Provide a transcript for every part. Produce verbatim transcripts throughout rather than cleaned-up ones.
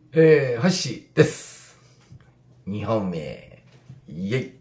えー、ハッシーです。にほんめ。イェイ。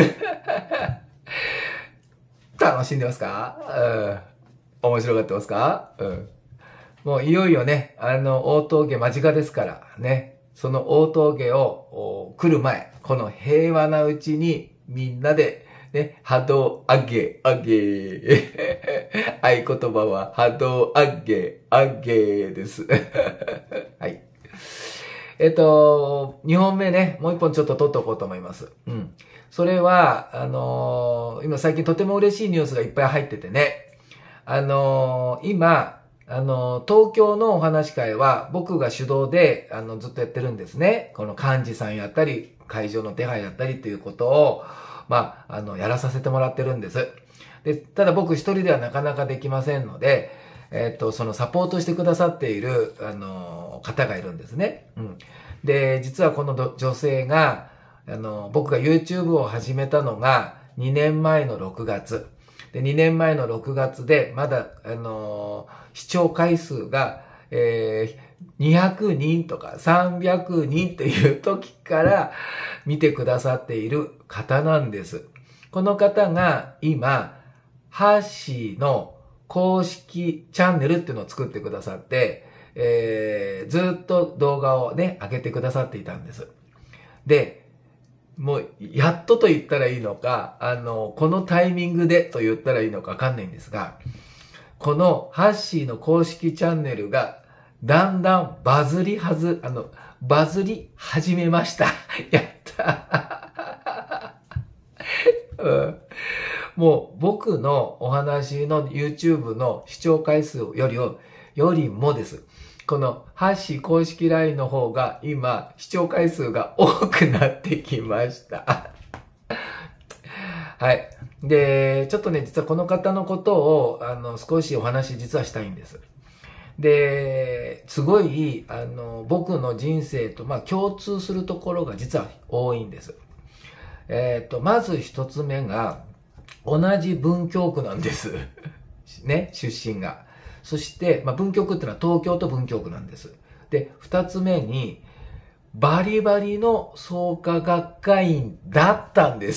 楽しんでますか？うん。面白がってますか？うん。もういよいよね、あの、大峠間近ですからね。その大峠を来る前、この平和なうちにみんなでね、波動上げ上げ。合言葉は波動上げ上げです。はい。えっと、にほんめね、もういっぽんちょっと撮っておこうと思います。うん。それは、あのー、今最近とても嬉しいニュースがいっぱい入っててね。あのー、今、あのー、東京のお話会は僕が主導で、あの、ずっとやってるんですね。この幹事さんやったり、会場の手配やったりということを、まあ、あの、やらさせてもらってるんです。で、ただ僕一人ではなかなかできませんので、えっと、そのサポートしてくださっている、あの、方がいるんですね。うん。で、実はこの女性が、あの、僕が YouTube を始めたのがにねんまえのろくがつ。で、にねんまえのろくがつで、まだ、あの、視聴回数が、えー、にひゃくにんとかさんびゃくにんっていう時から見てくださっている方なんです。この方が今、ハッシーの公式チャンネルっていうのを作ってくださって、えー、ずっと動画をね、上げてくださっていたんです。で、もう、やっとと言ったらいいのか、あの、このタイミングでと言ったらいいのかわかんないんですが、このハッシーの公式チャンネルが、だんだんバズりはず、あの、バズり始めました。やったうん。もう僕のお話の YouTube の視聴回数よりを、よりもです。このハッシー公式 ライン の方が今視聴回数が多くなってきました。はい。で、ちょっとね、実はこの方のことを、あの、少しお話実はしたいんです。で、すごい、あの、僕の人生と、まあ、共通するところが実は多いんです。えっと、まず一つ目が、同じ文京区なんです。ね、出身が。そして、まあ、文京区ってのは東京と文京区なんです。で、二つ目に、バリバリの創価学会員だったんです。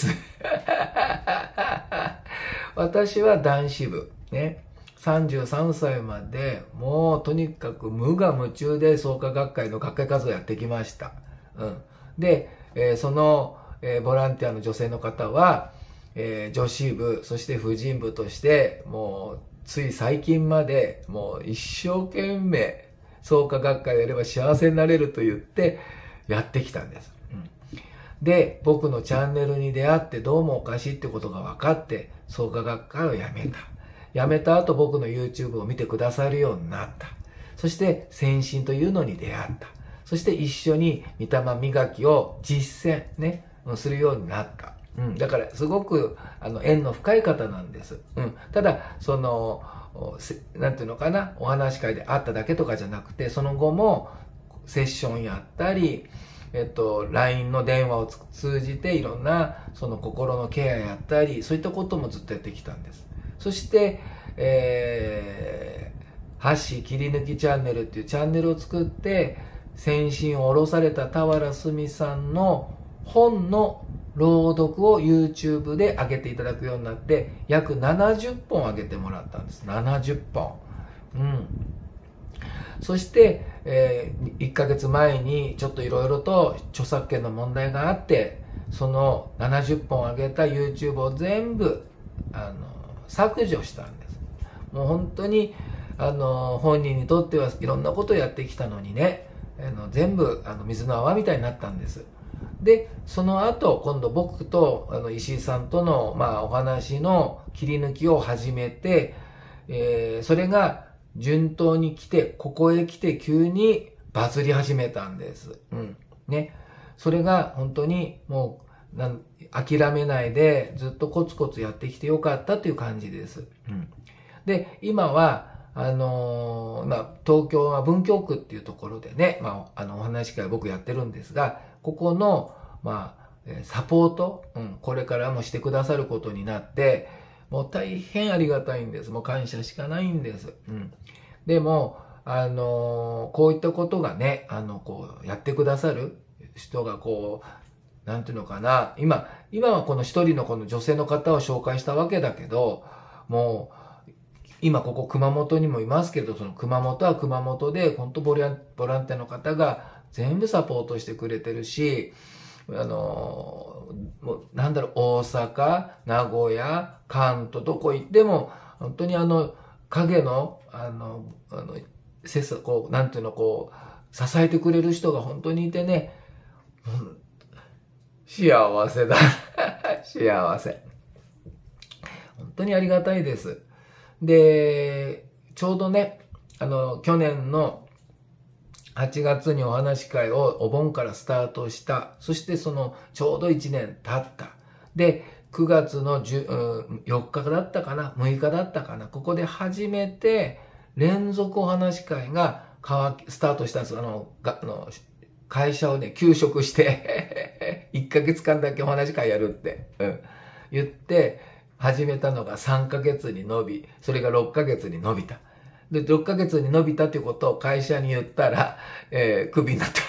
私は男子部。ね。さんじゅうさんさいまで、もうとにかく無我夢中で創価学会の学会活動をやってきました。うん。で、えー、その、えー、ボランティアの女性の方は、えー、女子部、そして婦人部として、もう、つい最近まで、もう一生懸命、創価学会をやれば幸せになれると言って、やってきたんです。うん、で、僕のチャンネルに出会ってどうもおかしいってことが分かって、創価学会をやめた。やめた後僕の YouTube を見てくださるようになった。そして先進というのに出会った。そして一緒に御霊磨きを実践ね、するようになった。うん、だからすごくあの縁の深い方なんです。うん、ただそのなんていうのかな、お話し会で会っただけとかじゃなくて、その後もセッションやったり、えっと、ライン の電話を通じていろんなその心のケアやったり、そういったこともずっとやってきたんです。そして、えー、ハッシー切り抜きチャンネルっていうチャンネルを作って、先進を下ろされた俵すみさんの本の朗読を YouTube で上げていただくようになって、約ななじゅっぽん上げてもらったんです。ななじゅっぽん。うん。そして、えー、いっかげつまえにちょっといろいろと著作権の問題があって、そのななじゅっぽん上げた YouTube を全部、あの、削除したんです。もう本当に、あの、本人にとってはいろんなことをやってきたのにね、あの全部あの水の泡みたいになったんです。で、その後、今度僕とあの石井さんとの、まあ、お話の切り抜きを始めて、えー、それが順当に来て、ここへ来て急にバズり始めたんです。うん。ね。それが本当にもう、なん諦めないでずっとコツコツやってきてよかったという感じです。うん。で、今は、あのー、まあ、東京は文京区っていうところでね、まあ、あの、お話し会僕やってるんですが、ここの、まあ、サポート、うん、これからもしてくださることになって、もう大変ありがたいんです。もう感謝しかないんです。うん。でも、 あの、こういったことがね、あの、こう、やってくださる人がこう、なんていうのかな、今、今はこの一人のこの女性の方を紹介したわけだけど、もう、今ここ熊本にもいますけど、その熊本は熊本で、本当ボラン、ボランティアの方が全部サポートしてくれてるし、あの、もうなんだろう、大阪、名古屋、関東、どこ行っても、本当にあの、影の、あの、あの、せさ、こう、なんていうの、こう、支えてくれる人が本当にいてね、うん、幸せだ。幸せ。本当にありがたいです。で、ちょうどね、あの、去年のはちがつにお話し会をお盆からスタートした。そしてそのちょうどいちねん経った。で、くがつのよっかだったかな、むいかだったかな、ここで初めて連続お話し会がスタートしたんです。あの、があの会社をね、休職していっかげつかんだけお話し会やるって、うん、言って始めたのがさんかげつに伸び、それがろっかげつに伸びた。で、ろっかげつに伸びたということを会社に言ったら、えー、クビになった。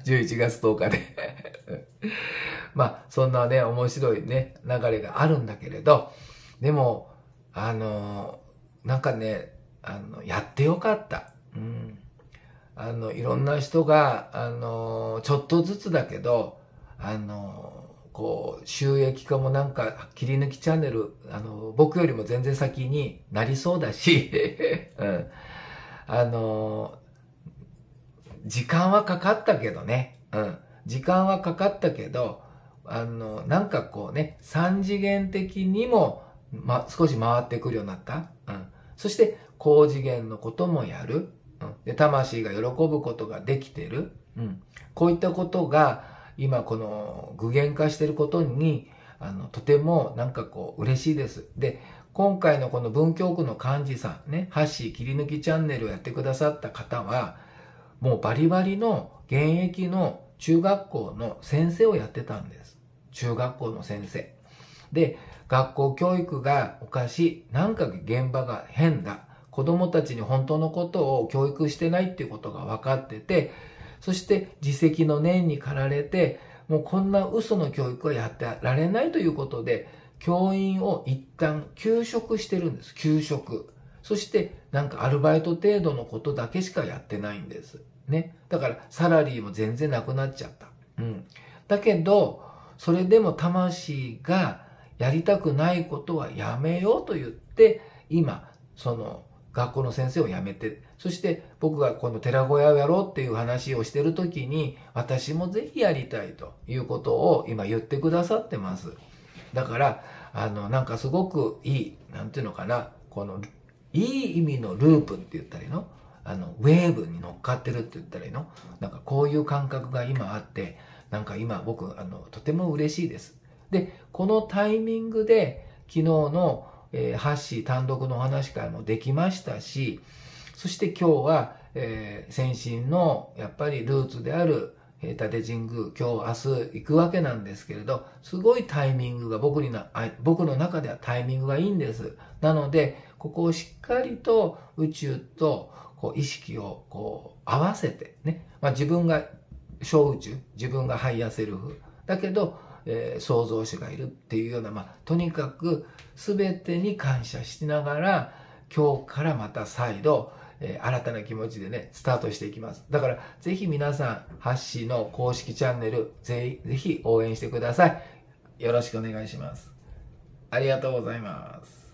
じゅういちがつとおかで。まあ、そんなね、面白いね、流れがあるんだけれど、でも、あのー、なんかね、あの、やってよかった。うん。あの、いろんな人が、あのー、ちょっとずつだけど、あのー、こう、収益化もなんか、切り抜きチャンネル、あの、僕よりも全然先になりそうだし、うん。あの、時間はかかったけどね、うん。時間はかかったけど、あの、なんかこうね、三次元的にも、ま、少し回ってくるようになった。うん。そして、高次元のこともやる。うん。で、魂が喜ぶことができてる。うん。こういったことが、今この具現化していることに、あの、とてもなんかこう嬉しいです。で、今回のこの文京区の幹事さんね、ハッシー切り抜きチャンネルをやってくださった方は、もうバリバリの現役の中学校の先生をやってたんです。中学校の先生。で、学校教育がおかしい。なんか現場が変だ。子供たちに本当のことを教育してないっていうことが分かってて、そして自責の念に駆られて、もうこんな嘘の教育はやってられないということで、教員を一旦休職してるんです。休職。そしてなんかアルバイト程度のことだけしかやってないんです。ね。だからサラリーも全然なくなっちゃった。うん。だけど、それでも魂がやりたくないことはやめようと言って、今、その学校の先生を辞めて、そして僕がこの寺小屋をやろうっていう話をしてるときに、私もぜひやりたいということを今言ってくださってます。だから、あの、なんかすごくいい、なんていうのかな、この、いい意味のループって言ったらいいの？あの、ウェーブに乗っかってるって言ったらいいの？なんかこういう感覚が今あって、なんか今僕、あの、とても嬉しいです。で、このタイミングで、昨日のえー、ハッシー単独のお話し会もできましたし、そして今日は、えー、先進のやっぱりルーツである、えー、立神宮、今日明日行くわけなんですけれど、すごいタイミングが僕にな、僕の中ではタイミングがいいんです。なので、ここをしっかりと宇宙とこう意識をこう合わせてね、まあ、自分が小宇宙、自分がハイヤーセルフ、だけど、えー、創造主がいるっていうような、まあ、とにかく全てに感謝しながら、今日からまた再度、えー、新たな気持ちでね、スタートしていきます。だから、ぜひ皆さん、ハッシーの公式チャンネル、ぜひ、ぜひ応援してください。よろしくお願いします。ありがとうございます。